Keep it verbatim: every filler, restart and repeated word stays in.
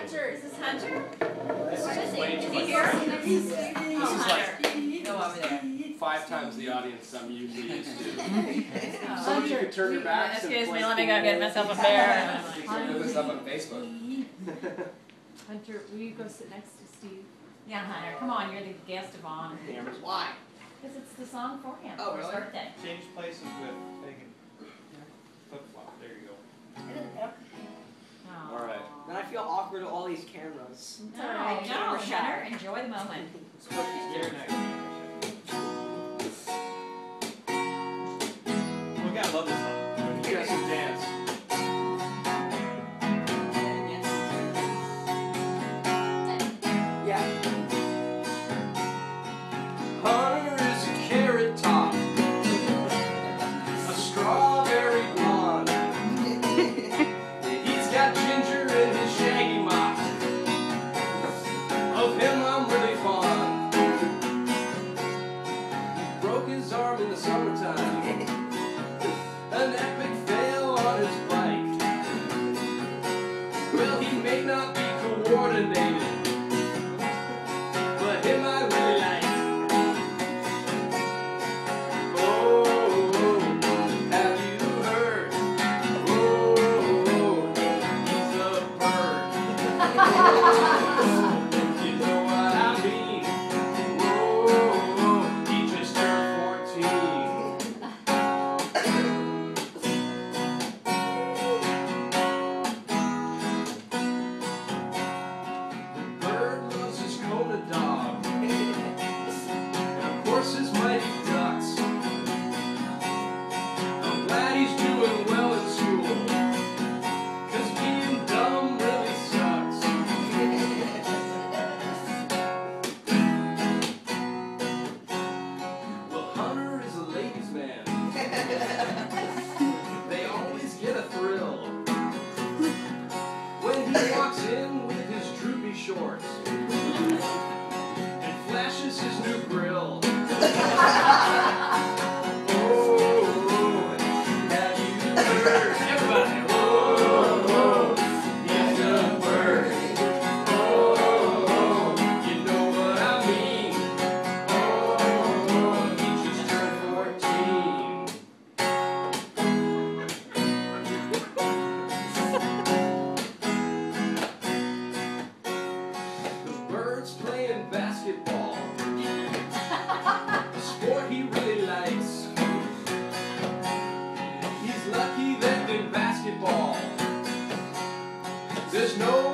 Hunter, is this Hunter? This Where is is way he? too Is he much. here? This Oh, is Hunter. Go over there. Five times the audience I'm usually used to. Oh. Some of you could turn your backs and Excuse me, play let me go cool. get myself a beer. I put this up on Facebook. Hunter, will you go sit next to Steve? Yeah, Hunter, come on, you're the guest of honor. Cameras. Why? Because it's the song for him, Oh, for his really? birthday. Change places with Megan. Flip flop. There you go. Oh. All right. Then I feel awkward with all these cameras. No, Alright, no, camera shot. Hunter, enjoy the moment. Very nice. Well, gotta love this song. You guys can dance. Yeah. Hunter is a carrot top, a strawberry blonde. He's got ginger in his shaggy mop. Of him I'm really fond. He broke his arm in the summertime. An epic fail on his bike. Well, he may not be coordinated, but him I really like. Oh, have you heard? Oh, he's a bird. Oh, you know what I mean? Oh, he just turned fourteen. The bird loves his Kona dog, and of course his mighty ducks. I'm glad he's doing well in school, 'cause being dumb really sucks. Well, Hunter is a ladies' man. They always get a thrill when he walks in with his droopy shorts and flashes his new grill. Oh, have you heard? Everybody. Oh, he's a bird. Oh, you know what I mean. Oh, he just turned fourteen. The bird's playing basketball, a sport he really likes. He's lucky that in basketball there's no